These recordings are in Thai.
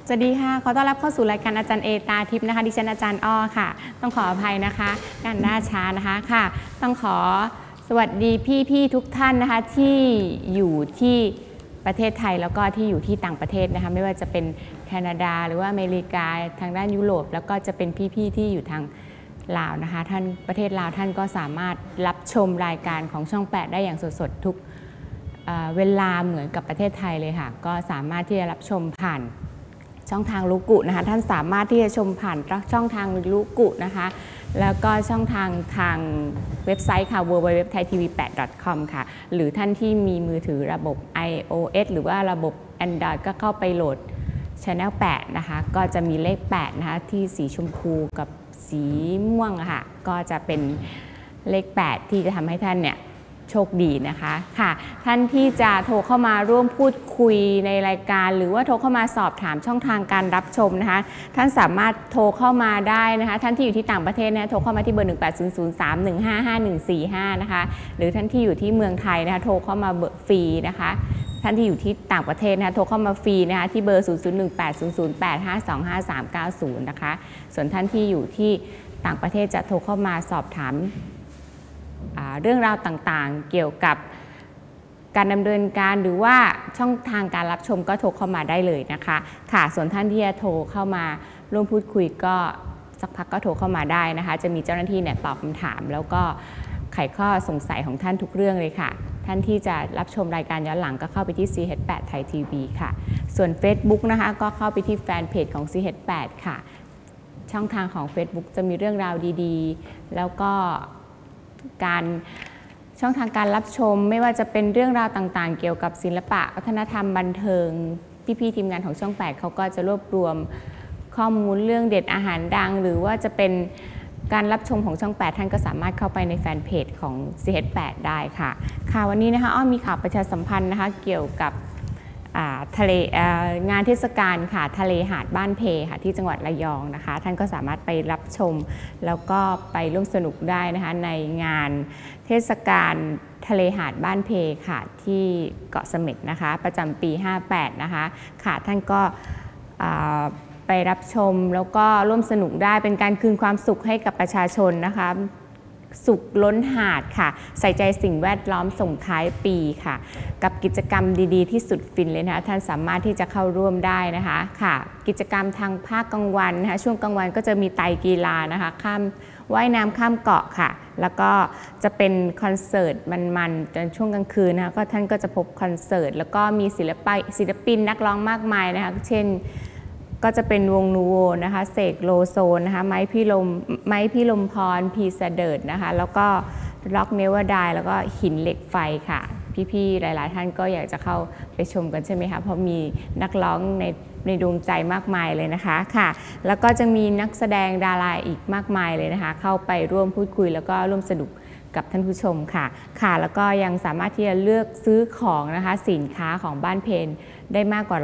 สวัสดีค่ะขอต้อนรับเข้าสู่รายการอาจารย์เอตาทิพย์นะคะดิฉันอาจารย์อ้อค่ะต้องขออภัยนะคะการล่าช้านะคะค่ะต้องขอสวัสดีพี่ๆทุกท่านนะคะที่อยู่ที่ประเทศไทยแล้วก็ที่อยู่ที่ต่างประเทศนะคะไม่ว่าจะเป็นแคนาดาหรือว่าอเมริกาทางด้านยุโรปแล้วก็จะเป็นพี่ๆที่อยู่ทางลาวนะคะท่านประเทศลาวท่านก็สามารถรับชมรายการของช่อง 8ได้อย่างสดๆทุกเวลาเหมือนกับประเทศไทยเลยค่ะก็สามารถที่จะรับชมผ่านช่องทางลูกุนะคะท่านสามารถที่จะชมผ่านช่องทางลูกุนะคะแล้วก็ช่องทางเว็บไซต์ค่ะ www.thaitv8.com ค่ะหรือท่านที่มีมือถือระบบ iOS หรือว่าระบบ Android ก็เข้าไปโหลด Channel 8นะคะก็จะมีเลข8นะคะที่สีชมพูกับสีม่วงค่ะก็จะเป็นเลข8ที่จะทำให้ท่านเนี่ยโชคดีนะคะค่ะท่านที่จะโทรเข้ามาร่วมพูดคุยในรายการหรือว่าโทรเข้ามาสอบถามช่องทางการรับชมนะคะท่านสามารถโทรเข้ามาได้นะคะท่านที่อยู่ที่ต่างประเทศนะโทรเข้ามาที่เบอร์180031555145นะคะหรือท่านที่อยู่ที่เมืองไทยนะคะโทรเข้ามาเบอร์ฟรีนะคะท่านที่อยู่ที่ต่างประเทศนะคะโทรเข้ามาฟรีนะคะที่เบอร์00180085253990นะคะส่วนท่านที่อยู่ที่ต่างประเทศจะโทรเข้ามาสอบถามเรื่องราวต่างๆเกี่ยวกับการดำเนินการหรือว่าช่องทางการรับชมก็โทรเข้ามาได้เลยนะคะค่ะส่วนท่านที่จะโทรเข้ามาร่วมพูดคุยก็สักพักก็โทรเข้ามาได้นะคะจะมีเจ้าหน้าที่เนี่ยตอบคำถามแล้วก็ไขข้อสงสัยของท่านทุกเรื่องเลยค่ะท่านที่จะรับชมรายการย้อนหลังก็เข้าไปที่ CH8 Thai TV ค่ะส่วน Facebook นะคะก็เข้าไปที่แฟนเพจของ CH8 ค่ะช่องทางของ Facebook จะมีเรื่องราวดีๆแล้วก็การช่องทางการรับชมไม่ว่าจะเป็นเรื่องราวต่างๆเกี่ยวกับศิลปะวัฒนธรรมบันเทิงพี่ๆทีมงานของช่อง 8เขาก็จะรวบรวมข้อมูลเรื่องเด็ดอาหารดังหรือว่าจะเป็นการรับชมของช่อง 8ท่านก็สามารถเข้าไปในแฟนเพจของ CH8 ได้ค่ะค่ะวันนี้นะคะอ้อมมีข่าวประชาสัมพันธ์นะคะเกี่ยวกับทะเลงานเทศกาลค่ะทะเลหาดบ้านเพค่ะที่จังหวัดระยองนะคะท่านก็สามารถไปรับชมแล้วก็ไปร่วมสนุกได้นะคะในงานเทศกาลทะเลหาดบ้านเพค่ะที่เกาะเสม็ดนะคะประจำปี58นะคะค่ะท่านก็ไปรับชมแล้วก็ร่วมสนุกได้เป็นการคืนความสุขให้กับประชาชนนะคะสุขล้นหาดค่ะใส่ใจสิ่งแวดล้อมส่งท้ายปีค่ะกับกิจกรรมดีๆที่สุดฟินเลยนะคะท่านสามารถที่จะเข้าร่วมได้นะคะค่ะกิจกรรมทางภาคกลางวันนะคะช่วงกลางวันก็จะมีไตรกีฬานะคะข้ามว่ายน้ำข้ามเกาะค่ะแล้วก็จะเป็นคอนเสิร์ตมันๆจนช่วงกลางคืนนะคะก็ท่านก็จะพบคอนเสิร์ตแล้วก็มีศิลปินนักร้องมากมายนะคะเช่นก็จะเป็นวงนูโวนะคะเสกโลโซนะคะไม้พี่ลมพรพีเสดิร์ดนะคะแล้วก็ล็อกเนวดายแล้วก็หินเหล็กไฟค่ะพี่ๆหลายๆท่านก็อยากจะเข้าไปชมกันใช่ไหมคะเพราะมีนักร้องในดวงใจมากมายเลยนะคะค่ะแล้วก็จะมีนักแสดงดาราอีกมากมายเลยนะคะเข้าไปร่วมพูดคุยแล้วก็ร่วมสนุกกับท่านผู้ชมค่ะค่ะแล้วก็ยังสามารถที่จะเลือกซื้อของนะคะสินค้าของบ้านเพนได้มากกว่า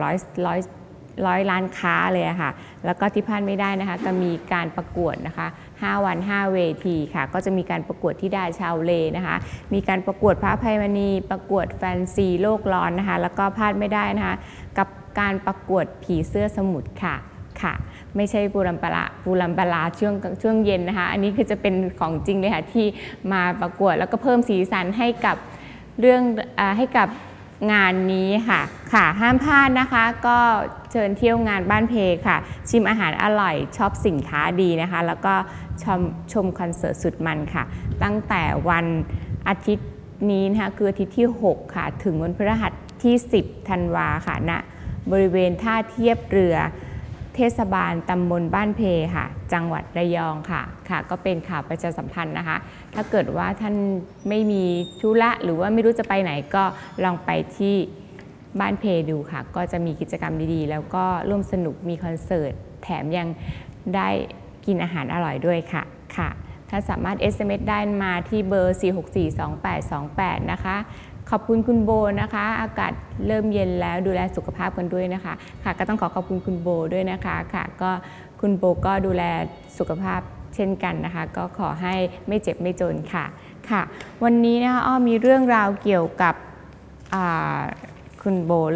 100 ล้านค้าเลยค่ะแล้วก็ที่พลาดไม่ได้นะคะก็มีการประกวดนะคะ5 วัน 5 เวทีค่ะก็จะมีการประกวดที่ดาชาวเลนะคะมีการประกวดพระอภัยมณีประกวดแฟนซีโลกร้อนนะคะแล้วก็พลาดไม่ได้นะคะกับการประกวดผีเสื้อสมุทรค่ะค่ะไม่ใช่ปูรัมปราช่วงเย็นนะคะอันนี้คือจะเป็นของจริงเลยค่ะที่มาประกวดแล้วก็เพิ่มสีสันให้กับเรื่องให้กับงานนี้ค่ะค่ะห้ามพลาดนะคะก็เชิญเที่ยวงานบ้านเพค่ะชิมอาหารอร่อยชอบสินค้าดีนะคะแล้วก็ชมคอนเสิร์ตสุดมันค่ะตั้งแต่วันอาทิตย์นี้นะคะคืออาทิตย์ที่6ค่ะถึงวันพฤหัสที่10 ธันวาค่ะณบริเวณท่าเทียบเรือเทศบาลตำบลบ้านเพค่ะจังหวัดระยองค่ะค่ะก็เป็นข่าวประชาสัมพันธ์นะคะถ้าเกิดว่าท่านไม่มีธุระหรือว่าไม่รู้จะไปไหนก็ลองไปที่บ้านเพดูค่ะก็จะมีกิจกรรมดีๆแล้วก็ร่วมสนุกมีคอนเสิร์ตแถมยังได้กินอาหารอร่อยด้วยค่ะค่ะถ้าสามารถ SMS ได้มาที่เบอร์4642828นะคะขอบคุณคุณโบนะคะอากาศเริ่มเย็นแล้วดูแลสุขภาพกันด้วยนะคะค่ะก็ต้องขอบคุณคุณโบด้วยนะคะค่ะก็คุณโบก็ดูแลสุขภาพเช่นกันนะคะก็ขอให้ไม่เจ็บไม่จนค่ะค่ะวันนี้นะคะอ้อมีเรื่องราวเกี่ยวกับคุณโบ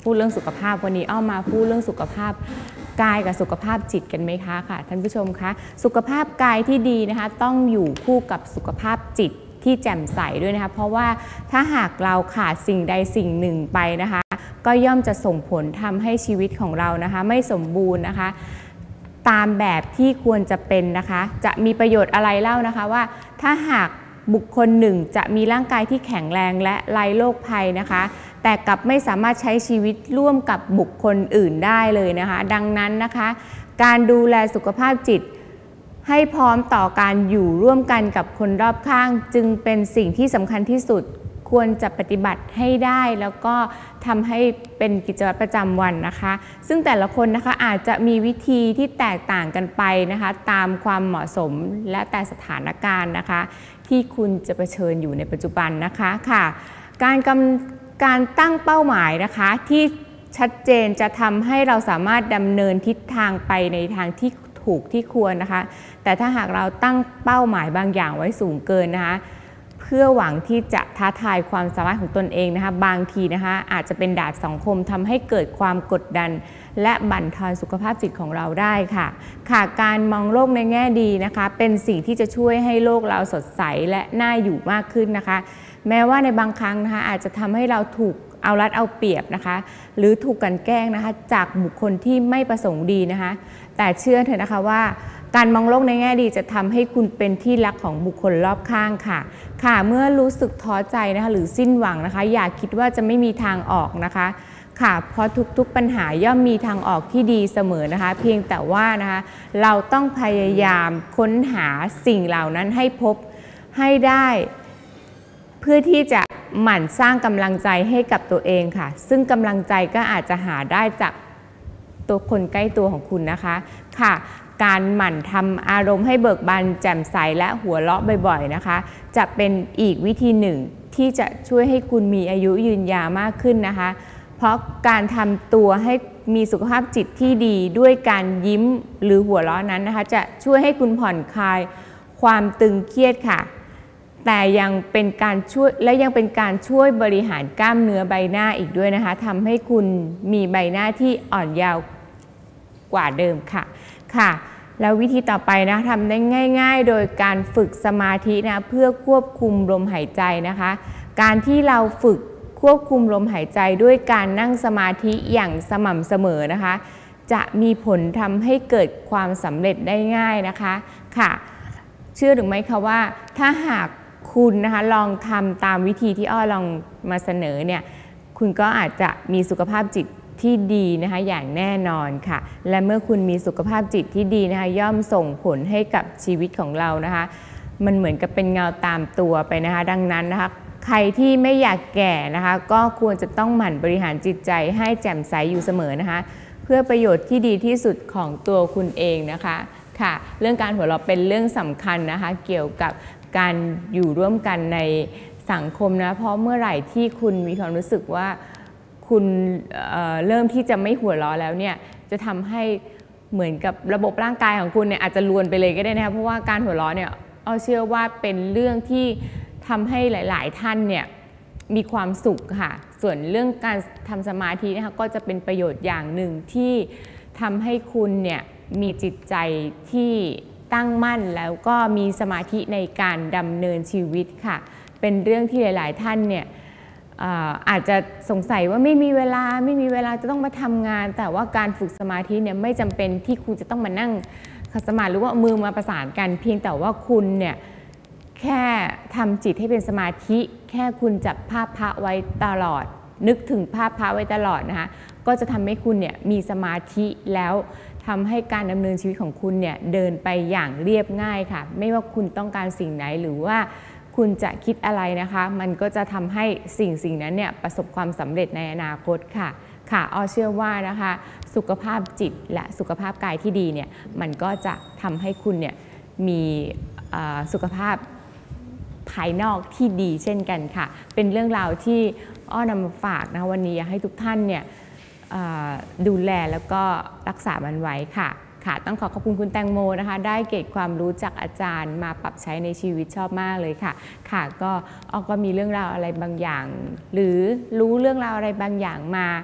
พูดเรื่องสุขภาพวันนี้อ้อมมาพูดเรื่องสุขภาพกายกับสุขภาพจิตกันไหมคะค่ะท่านผู้ชมคะสุขภาพกายที่ดีนะคะต้องอยู่คู่กับสุขภาพจิตที่แจ่มใสด้วยนะคะเพราะว่าถ้าหากเราขาดสิ่งใดสิ่งหนึ่งไปนะคะก็ย่อมจะส่งผลทำให้ชีวิตของเรานะคะไม่สมบูรณ์นะคะตามแบบที่ควรจะเป็นนะคะจะมีประโยชน์อะไรเล่านะคะว่าถ้าหากบุคคลหนึ่งจะมีร่างกายที่แข็งแรงและไร้โรคภัยนะคะแต่กลับไม่สามารถใช้ชีวิตร่วมกับบุคคลอื่นได้เลยนะคะดังนั้นนะคะการดูแลสุขภาพจิตให้พร้อมต่อการอยู่ร่วมกันกับคนรอบข้างจึงเป็นสิ่งที่สำคัญที่สุดควรจะปฏิบัติให้ได้แล้วก็ทำให้เป็นกิจวัตรประจำวันนะคะซึ่งแต่ละคนนะคะอาจจะมีวิธีที่แตกต่างกันไปนะคะตามความเหมาะสมและแต่สถานการณ์นะคะที่คุณจะเผชิญอยู่ในปัจจุบันนะคะค่ะการตั้งเป้าหมายนะคะที่ชัดเจนจะทำให้เราสามารถดำเนินทิศทางไปในทางที่ถูกที่ควรนะคะแต่ถ้าหากเราตั้งเป้าหมายบางอย่างไว้สูงเกินนะคะเพื่อหวังที่จะท้าทายความสามารถของตนเองนะคะบางทีนะคะอาจจะเป็นดาบสองคมทำให้เกิดความกดดันและบั่นทอนสุขภาพจิตของเราได้ค่ะการมองโลกในแง่ดีนะคะเป็นสิ่งที่จะช่วยให้โลกเราสดใสและน่าอยู่มากขึ้นนะคะแม้ว่าในบางครั้งนะคะอาจจะทำให้เราถูกเอารัดเอาเปรียบนะคะหรือถูกกลั่นแกล้งนะคะจากบุคคลที่ไม่ประสงค์ดีนะคะแต่เชื่อเถอะนะคะว่าการมองโลกในแง่ดีจะทำให้คุณเป็นที่รักของบุคคลรอบข้างค่ะเมื่อรู้สึกท้อใจนะคะหรือสิ้นหวังนะคะอย่าคิดว่าจะไม่มีทางออกนะคะเพราะทุกๆปัญหาย่อมมีทางออกที่ดีเสมอนะคะเพียงแต่ว่านะคะเราต้องพยายามค้นหาสิ่งเหล่านั้นให้พบให้ได้เพื่อที่จะหมั่นสร้างกำลังใจให้กับตัวเองค่ะซึ่งกำลังใจก็อาจจะหาได้จากตัวคนใกล้ตัวของคุณนะคะการหมั่นทำอารมณ์ให้เบิกบานแจ่มใสและหัวเราะบ่อยๆนะคะจะเป็นอีกวิธีหนึ่งที่จะช่วยให้คุณมีอายุยืนยาวมากขึ้นนะคะเพราะการทำตัวให้มีสุขภาพจิตที่ดีด้วยการยิ้มหรือหัวเราะนั้นนะคะจะช่วยให้คุณผ่อนคลายความตึงเครียดค่ะแต่ยังเป็นการช่วยบริหารกล้ามเนื้อใบหน้าอีกด้วยนะคะทำให้คุณมีใบหน้าที่อ่อนเยาว์กว่าเดิมค่ะแล้ววิธีต่อไปนะทำได้ง่ายๆโดยการฝึกสมาธินะเพื่อควบคุมลมหายใจนะคะการที่เราฝึกควบคุมลมหายใจด้วยการนั่งสมาธิอย่างสม่ำเสมอนะคะจะมีผลทำให้เกิดความสำเร็จได้ง่ายนะคะเชื่อหรือไม่คะว่าถ้าหากคุณนะคะลองทำตามวิธีที่อ้อลองมาเสนอเนี่ยคุณก็อาจจะมีสุขภาพจิตที่ดีนะคะอย่างแน่นอนค่ะและเมื่อคุณมีสุขภาพจิตที่ดีนะคะย่อมส่งผลให้กับชีวิตของเรานะคะมันเหมือนกับเป็นเงาตามตัวไปนะคะดังนั้นนะคะใครที่ไม่อยากแก่นะคะก็ควรจะต้องหมั่นบริหารจิตใจให้แจ่มใสอยู่เสมอนะคะเพื่อประโยชน์ที่ดีที่สุดของตัวคุณเองนะคะเรื่องการหัวเราะเป็นเรื่องสำคัญนะคะเกี่ยวกับการอยู่ร่วมกันในสังคมนะเพราะเมื่อไหร่ที่คุณมีความรู้สึกว่าคุณเริ่มที่จะไม่หัวเราะแล้วเนี่ยจะทำให้เหมือนกับระบบร่างกายของคุณเนี่ยอาจจะรวนไปเลยก็ได้นะคะเพราะว่าการหัวเราะเนี่ยเชื่อว่าเป็นเรื่องที่ทำให้หลายๆท่านเนี่ยมีความสุขค่ะส่วนเรื่องการทำสมาธินะคะก็จะเป็นประโยชน์อย่างหนึ่งที่ทำให้คุณเนี่ยมีจิตใจที่ตั้งมั่นแล้วก็มีสมาธิในการดำเนินชีวิตค่ะเป็นเรื่องที่หลายๆท่านเนี่ยอาจจะสงสัยว่าไม่มีเวลาจะต้องมาทำงานแต่ว่าการฝึกสมาธิเนี่ยไม่จำเป็นที่คุณจะต้องมานั่งขัดสมาธิหรือว่ามือมาประสานกันเพียงแต่ว่าคุณเนี่ยแค่ทำจิตให้เป็นสมาธิแค่คุณจับภาพพระไว้ตลอดนึกถึงภาพพระไว้ตลอดนะคะก็จะทำให้คุณเนี่ยมีสมาธิแล้วทำให้การดำเนินชีวิตของคุณเนี่ยเดินไปอย่างเรียบง่ายค่ะไม่ว่าคุณต้องการสิ่งไหนหรือว่าคุณจะคิดอะไรนะคะมันก็จะทำให้สิ่งนั้นเนี่ยประสบความสำเร็จในอนาคตค่ะอ้อเชื่อว่านะคะสุขภาพจิตและสุขภาพกายที่ดีเนี่ยมันก็จะทำให้คุณเนี่ยมีสุขภาพภายนอกที่ดีเช่นกันค่ะเป็นเรื่องราวที่อ้อนำมาฝากนะวันนี้อยากให้ทุกท่านเนี่ยดูแลแล้วก็รักษามันไว้ค่ะต้องขอขอบคุณคุณแตงโมนะคะได้เกร็ดความรู้จากอาจารย์มาปรับใช้ในชีวิตชอบมากเลยค่ะก็อ้อก็มีเรื่องราวอะไรบางอย่างหรือรู้เรื่องราวอะไรบางอย่างมา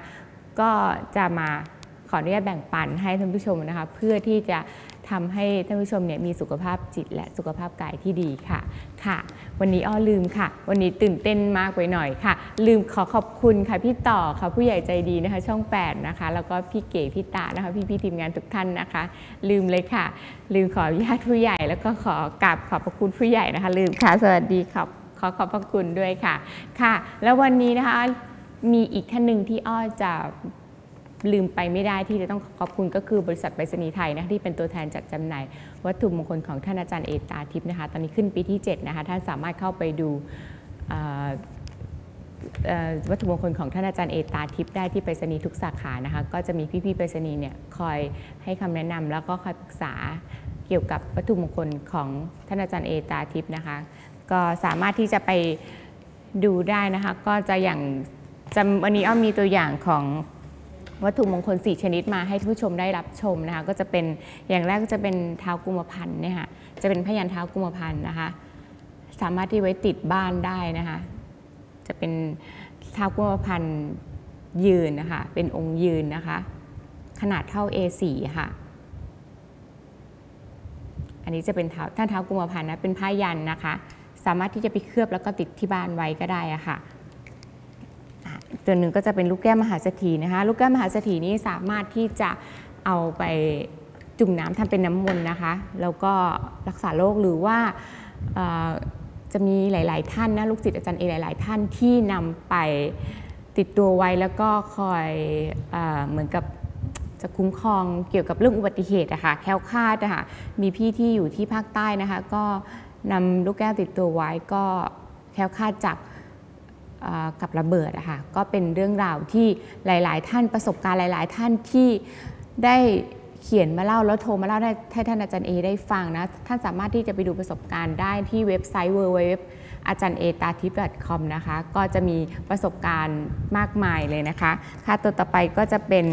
ก็จะมาขออนุญาตแบ่งปันให้ท่านผู้ชมนะคะเพื่อที่จะทำให้ท่านผู้ชมเนี่ยมีสุขภาพจิตและสุขภาพกายที่ดีค่ะวันนี้ลืมค่ะวันนี้ตื่นเต้นมากไปหน่อยค่ะลืมขอบคุณค่ะพี่ต่อค่ะผู้ใหญ่ใจดีนะคะช่อง8นะคะแล้วก็พี่เก๋พี่ตานะคะพี่ทีมงานทุกท่านนะคะลืมเลยค่ะลืมขออนุญาตผู้ใหญ่แล้วก็ขอกราบขอบพระคุณผู้ใหญ่นะคะลืมค่ะสวัสดีครับขอบพระคุณด้วยค่ะแล้ววันนี้นะคะมีอีกท่านหนึ่งที่จะลืมไปไม่ได้ที่จะต้องขอบคุณก็คือบริษัทไปรษณีย์ไทยนะคะที่เป็นตัวแทนจัดจำหน่ายวัตถุมงคลของท่านอาจารย์เอตาทิพย์นะคะตอนนี้ขึ้นปีที่7นะคะท่านสามารถเข้าไปดูวัตถุมงคลของท่านอาจารย์เอตาทิพย์ได้ที่ไปรษณีย์ทุกสาขานะคะก็จะมีพี่ๆไปรษณีย์เนี่ยคอยให้คำแนะนำแล้วก็คอยปรึกษาเกี่ยวกับวัตถุมงคลของท่านอาจารย์เอตาทิพย์นะคะก็สามารถที่จะไปดูได้นะคะก็จะอย่างวันนี้มีตัวอย่างของวัตถุมงคล4ชนิดมาให้ผู้ชมได้รับชมนะคะก็จะเป็นอย่างแรกก็จะเป็นเท้ากุมพันธ์เนี่ยค่ะจะเป็นพยัญชนะเท้ากุมพันธ์นะคะสามารถที่ไว้ติดบ้านได้นะคะจะเป็นเท้ากุมพันธ์ยืนนะคะเป็นองค์ยืนนะคะขนาดเท่า A4 ค่ะอันนี้จะเป็นเท้ากุมพันธ์นะเป็นผ้ายันนะคะสามารถที่จะไปเคลือบแล้วก็ติดที่บ้านไว้ก็ได้อะค่ะตัวหนึ่งก็จะเป็นลูกแก้วมหาเศรษฐีนะคะลูกแก้วมหาเศรษฐีนี้สามารถที่จะเอาไปจุ่มน้ำทำเป็นน้ำมนต์นะคะแล้วก็รักษาโรคหรือว่าจะมีหลายๆท่านนะลูกศิษย์อาจารย์เอหลายๆท่านที่นำไปติดตัวไว้แล้วก็คอยเหมือนกับจะคุ้มครองเกี่ยวกับเรื่องอุบัติเหตุอะค่ะแคล้วคลาดอะค่ะมีพี่ที่อยู่ที่ภาคใต้นะคะก็นำลูกแก้วติดตัวไว้ก็แคล้วคลาดจากกับระเบิดอะค่ะก็เป็นเรื่องราวที่หลายๆท่านประสบการณ์หลายๆท่านที่ได้เขียนมาเล่าแล้วโทรมาเล่าให้ท่านอาจารย์เอได้ฟังนะท่านสามารถที่จะไปดูประสบการณ์ได้ที่เว็บไซต์ www.ajaryaetatips.com นะคะก็จะมีประสบการณ์มากมายเลยนะคะค่ะตัวต่อไปก็จะเป็น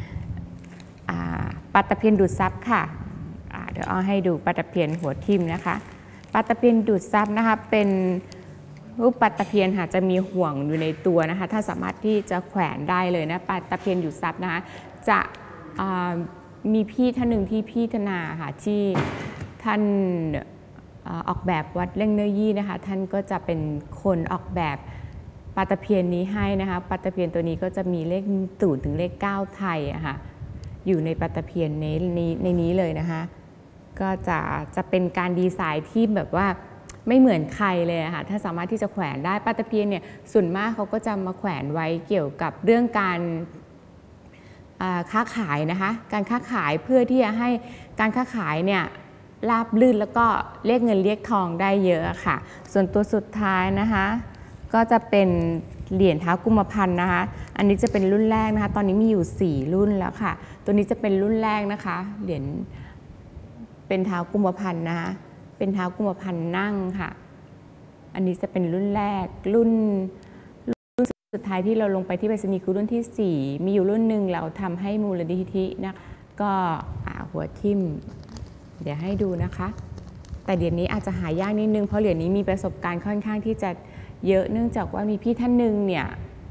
ปลาตะเพียนดูดซับค่ะเดี๋ยวเอาให้ดูปลาตะเพียนหัวทิ่มนะคะปลาตะเพียนดูดซับนะคะเป็นรูปปลาตะเพียนค่ะจะมีห่วงอยู่ในตัวนะคะถ้าสามารถที่จะแขวนได้เลยนะปลาตะเพียนดูดซับนะคะจะมีพี่ท่านหนึ่งที่พี่ธนาค่ะที่ท่านออกแบบวัดเล่งเนื้อยี่นะคะท่านก็จะเป็นคนออกแบบปลาตะเพียนนี้ให้นะคะปลาตะเพียนตัวนี้ก็จะมีเลข0ถึงเลข9ไทยอะค่ะอยู่ในปลาตะเพียนในนี้เลยนะคะก็จะเป็นการดีไซน์ที่แบบว่าไม่เหมือนใครเลยค่ะถ้าสามารถที่จะแขวนได้ปลาตะเพียนเนี่ยส่วนมากเขาก็จะมาแขวนไว้เกี่ยวกับเรื่องการค้าขายนะคะการค้าขายเพื่อที่จะให้การค้าขายเนี่ยราบรื่นแล้วก็เรียกเงินเรียกทองได้เยอะค่ะส่วนตัวสุดท้ายนะคะก็จะเป็นเหรียญเท้ากุมพันธ์นะคะอันนี้จะเป็นรุ่นแรกนะคะตอนนี้มีอยู่4รุ่นแล้วค่ะตัวนี้จะเป็นรุ่นแรกนะคะเหรียญเป็นเท้ากุมพันธ์นะคะเป็นเท้ากุมพันธ์นั่งค่ะอันนี้จะเป็นรุ่นแรกรุ่นสุดท้ายที่เราลงไปที่ไปรษณีย์คือรุ่นที่4มีอยู่รุ่นหนึ่งเราทำให้มูลนิธินะก็หัวทิ่มเดี๋ยวให้ดูนะคะแต่เหรียญนี้อาจจะหายากนิดนึงเพราะเหรียญนี้มีประสบการณ์ค่อนข้างที่จะเยอะเนื่องจากว่ามีพี่ท่านหนึ่งเนี่ย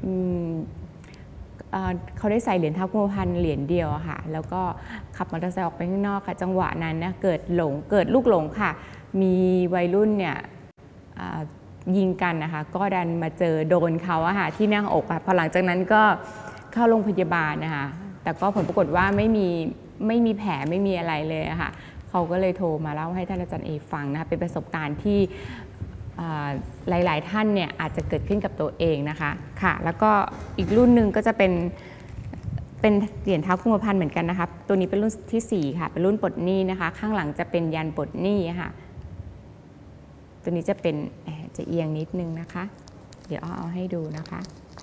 เขาได้ใส่เหรียญเท้ากุมพันธ์เหรียญเดียวค่ะแล้วก็ขับมอเตอร์ไซค์ออกไปข้างนอกค่ะจังหวะนั้นนะเกิดลูกหลงค่ะมีวัยรุ่นเนี่ยยิงกันนะคะก็ดันมาเจอโดนเขาอะค่ะที่หน้าอกค่ะพอหลังจากนั้นก็เข้าโรงพยาบาลนะคะแต่ก็ผลปรากฏว่าไม่มีแผลไม่มีอะไรเลยอะค่ะเขาก็เลยโทรมาเล่าให้ท่านอาจารย์เอฟังนะคะเป็นประสบการณ์ที่หลายๆท่านเนี่ยอาจจะเกิดขึ้นกับตัวเองนะคะค่ะแล้วก็อีกรุ่นหนึ่งก็จะเป็นเหรียญเท้ากุมพันธ์เหมือนกันนะคะตัวนี้เป็นรุ่นที่4ค่ะเป็นรุ่นปลดหนี้นะคะข้างหลังจะเป็นยันปลดหนี้ค่ะตัวนี้จะเป็นจะเอียงนิดนึงนะคะเดี๋ยวเอาให้ดูนะคะ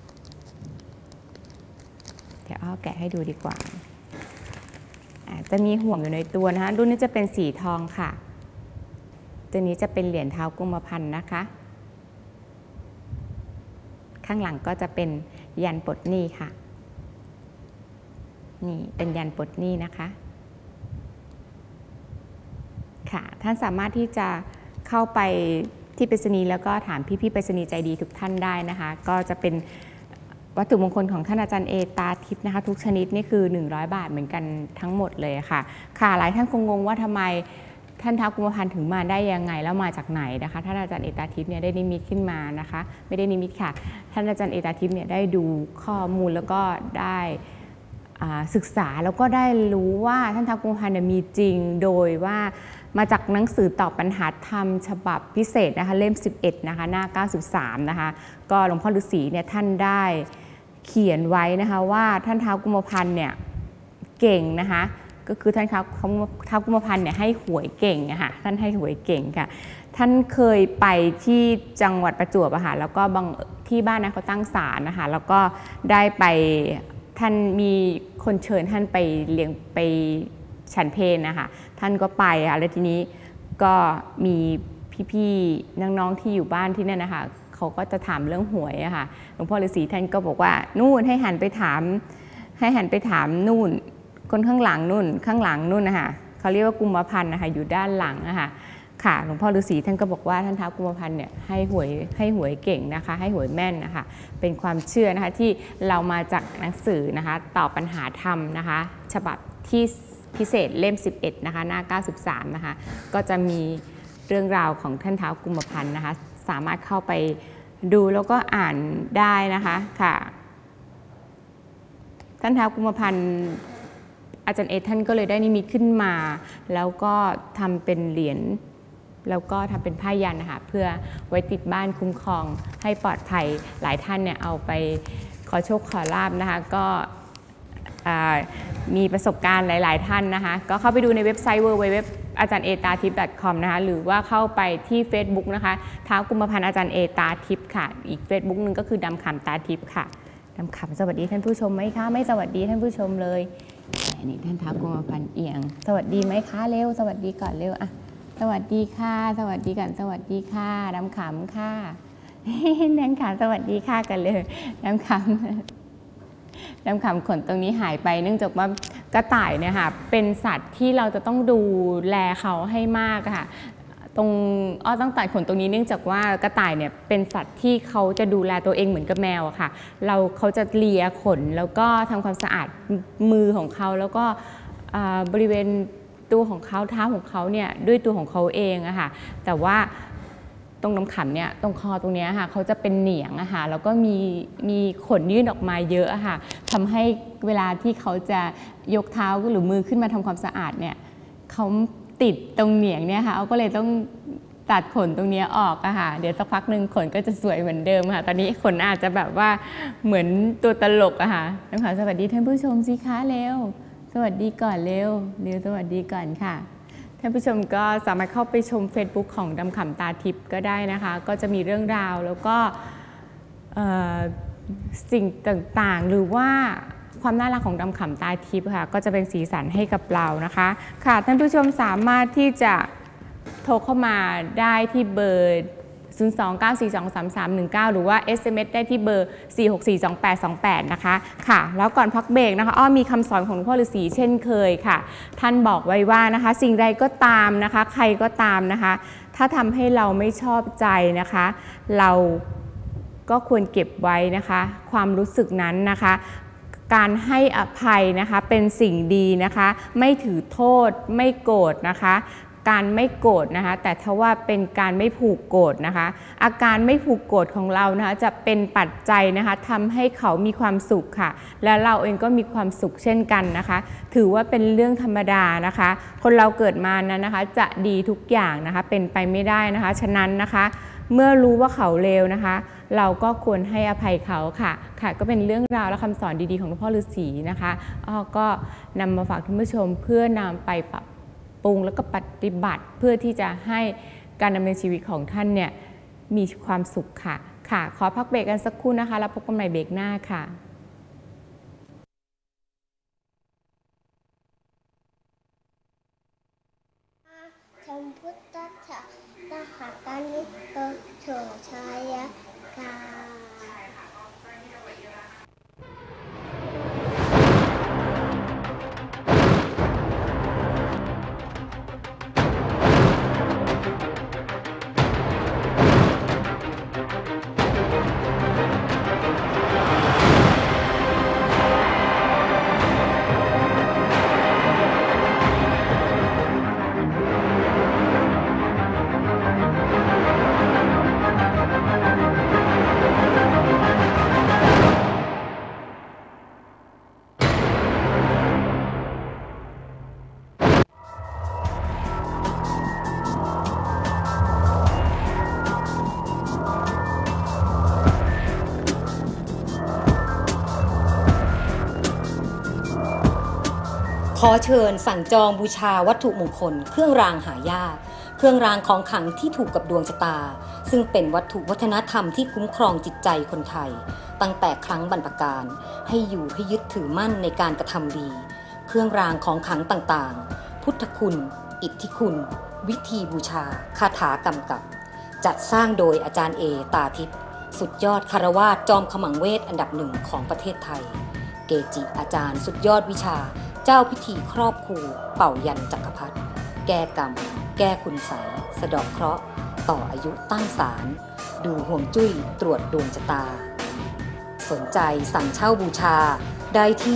เดี๋ยวเอาแกะให้ดูดีกว่าจะมีห่วงอยู่ในตัวนะคะรุ่นนี้จะเป็นสีทองค่ะตัวนี้จะเป็นเหรียญเท้ากุมพันธ์นะคะข้างหลังก็จะเป็นยันปลดหนี้ค่ะนี่เป็นยันปลดหนี้นะคะค่ะท่านสามารถที่จะเข้าไปที่ไปรษณีย์แล้วก็ถามพี่ๆไปรษณีย์ใจดีทุกท่านได้นะคะก็จะเป็นวัตถุมงคลของท่านอาจารย์เอตาทิพย์นะคะทุกชนิดนี่คือ100 บาทเหมือนกันทั้งหมดเลยค่ะหลายท่านคงงงว่าทำไมท่านท้าวกุมภพันธ์ถึงมาได้ยังไงแล้วมาจากไหนนะคะท่านอาจารย์เอตาทิพย์เนี่ยได้นิมิตขึ้นมานะคะไม่ได้นิมิตค่ะท่านอาจารย์เอตาทิพย์เนี่ยได้ดูข้อมูลแล้วก็ได้ศึกษาแล้วก็ได้รู้ว่าท่านท้าวกุมภพันธ์มีจริงโดยว่ามาจากหนังสือตอบปัญหาธรรมฉบับพิเศษนะคะเล่ม11นะคะหน้า93นะคะก็หลวงพ่อฤาษีเนี่ยท่านได้เขียนไว้นะคะว่าท่านท้าวกุมภพันธ์เนี่ยเก่งนะคะก็คือท่านท้าวกุมภพันธ์เนี่ยให้หวยเก่งนะคะท่านให้หวยเก่งค่ะท่านเคยไปที่จังหวัดประจวบอะค่ะแล้วก็บางที่บ้านนะเขาตั้งศาลนะคะแล้วก็ได้ไปท่านมีคนเชิญท่านไปเลี้ยงไปฉันเพลนะคะท่านก็ไปค่ะแล้วทีนี้ก็มีพี่ๆน้องๆที่อยู่บ้านที่นั่นนะคะเขาก็จะถามเรื่องหวยอะค่ะหลวงพ่อฤาษีท่านก็บอกว่านู่นให้หันไปถามนู่นคนข้างหลังนู่นข้างหลังนู่นนะคะเขาเรียกว่ากุมภพันธ์นะคะอยู่ด้านหลังนะคะค่ะหลวงพ่อฤาษีท่านก็บอกว่าท่านท้าวกุมภพันธ์เนี่ยให้หวยเก่งนะคะให้หวยแม่นนะคะเป็นความเชื่อนะคะที่เรามาจากหนังสือนะคะตอบปัญหาธรรมนะคะฉบับที่พิเศษเล่ม11นะคะหน้า93นะคะก็จะมีเรื่องราวของท่านท้าวกุมภพันธ์นะคะสามารถเข้าไปดูแล้วก็อ่านได้นะคะค่ะท่านท้าวกุมภพันธ์อาจารย์เอท่านก็เลยได้นิมิตขึ้นมาแล้วก็ทำเป็นเหรียญแล้วก็ทำเป็นผ้ายันนะคะเพื่อไว้ติดบ้านคุ้มครองให้ปลอดภัยหลายท่านเนี่ยเอาไปขอโชคขอลาภนะคะก็มีประสบการณ์หลายๆท่านนะคะก็เข้าไปดูในเว็บไซต์ www.ajarnetatips.com นะคะหรือว่าเข้าไปที่ Facebook นะคะท้าวกุมภพันธ์อาจารย์เอตาทิพย์ค่ะอีก Facebook นึงก็คือดำขำตาทิพย์ค่ะดำขำสวัสดีท่านผู้ชมไหมคะไม่สวัสดีท่านผู้ชมเลยนี่ท่านท้าวกุมภพันธ์เอียงสวัสดีไหมคะเร็วสวัสดีก่อนเร็วอ่ะสวัสดีค่ะสวัสดีกันสวัสดีค่ะดำขำค่ะดำขำสวัสดีค่ะกันเลยดำขำขนตรงนี้หายไปเนื่องจากว่ากระต่ายเนี่ยค่ะเป็นสัตว์ที่เราจะต้องดูแลเขาให้มากค่ะต้องตัดขนตรงนี้เนื่องจากว่ากระต่ายเนี่ยเป็นสัตว์ที่เขาจะดูแลตัวเองเหมือนกับแมวอะค่ะเขาจะเลียขนแล้วก็ทำความสะอาดมือของเขาแล้วก็บริเวณตัวของเขาเท้าของเขาเนี่ยด้วยตัวของเขาเองอะค่ะแต่ว่าตรงน้ำขำเนี่ยตรงคอตรงนี้ค่ะเขาจะเป็นเหนียงอะค่ะแล้วก็มีขนยื่นออกมาเยอะอะค่ะทำให้เวลาที่เขาจะยกเท้าหรือมือขึ้นมาทำความสะอาดเนี่ยเขาติดตรงเหนียงเนี่ยค่ะเขาก็เลยต้องตัดขนตรงนี้ออกอะค่ะเดี๋ยวสักพักหนึ่งขนก็จะสวยเหมือนเดิมค่ะตอนนี้ขนอาจจะแบบว่าเหมือนตัวตลกอะค่ะน้ำขำสวัสดีท่านผู้ชมสิคะเร็วสวัสดีก่อนเร็วสวัสดีก่อนค่ะท่านผู้ชมก็สามารถเข้าไปชม Facebook ของดำขำตาทิพย์ก็ได้นะคะก็จะมีเรื่องราวแล้วก็สิ่งต่างๆหรือว่าความน่ารักของดำขำตาทิพย์ค่ะก็จะเป็นสีสันให้กับเรานะคะค่ะท่านผู้ชมสามารถที่จะโทรเข้ามาได้ที่เบอร์029423319หรือว่า SMS ได้ที่เบอร์4642828นะคะค่ะแล้วก่อนพักเบรกนะคะมีคำสอนของหลวงพ่อฤาษีเช่นเคยค่ะท่านบอกไว้ว่านะคะสิ่งใดก็ตามนะคะใครก็ตามนะคะถ้าทำให้เราไม่ชอบใจนะคะเราก็ควรเก็บไว้นะคะความรู้สึกนั้นนะคะการให้อภัยนะคะเป็นสิ่งดีนะคะไม่ถือโทษไม่โกรธนะคะการไม่โกรธนะคะแต่ถ้าว่าเป็นการไม่ผูกโกรธนะคะอาการไม่ผูกโกรธของเรานะคะจะเป็นปัจจัยนะคะทำให้เขามีความสุขค่ะและเราเองก็มีความสุขเช่นกันนะคะถือว่าเป็นเรื่องธรรมดานะคะคนเราเกิดมานั้นนะคะจะดีทุกอย่างนะคะเป็นไปไม่ได้นะคะฉะนั้นนะคะเมื่อรู้ว่าเขาเลวนะคะเราก็ควรให้อภัยเขาค่ะก็เป็นเรื่องราวและคำสอนดีๆของหลวงพ่อฤาษีนะคะก็นำมาฝากท่านผู้ชมเพื่อนำไปปรับปรุงแล้วก็ปฏิบัติเพื่อที่จะให้การดำเนินชีวิตของท่านเนี่ยมีความสุขค่ะขอพักเบรกกันสักครู่นะคะแล้วพบกันใหม่เบรกหน้าค่ะธรรมพุทธะตหะกานิโตโฉชายะกาขอเชิญสั่งจองบูชาวัตถุมงคลเครื่องรางหายากเครื่องรางของขลังที่ถูกกับดวงชะตาซึ่งเป็นวัตถุวัฒนธรรมที่คุ้มครองจิตใจคนไทยตั้งแต่ครั้งบรรพกาลให้อยู่ให้ยึดถือมั่นในการกระทำดีเครื่องรางของขลังต่างๆพุทธคุณอิทธิคุณวิธีบูชาคาถากำกับจัดสร้างโดยอาจารย์เอตาทิพย์สุดยอดคารวาสจอมขมังเวทอันดับหนึ่งของประเทศไทยเกจิอาจารย์สุดยอดวิชาเจ้าพิธีครอบครูเป่ายันจักรพรรดิแก้กรรมแก้คุณไสยสะเดาะเคราะห์ต่ออายุตั้งศาลดูห่วงจุ้ยตรวจดวงชะตาสนใจสั่งเช่าบูชาได้ที่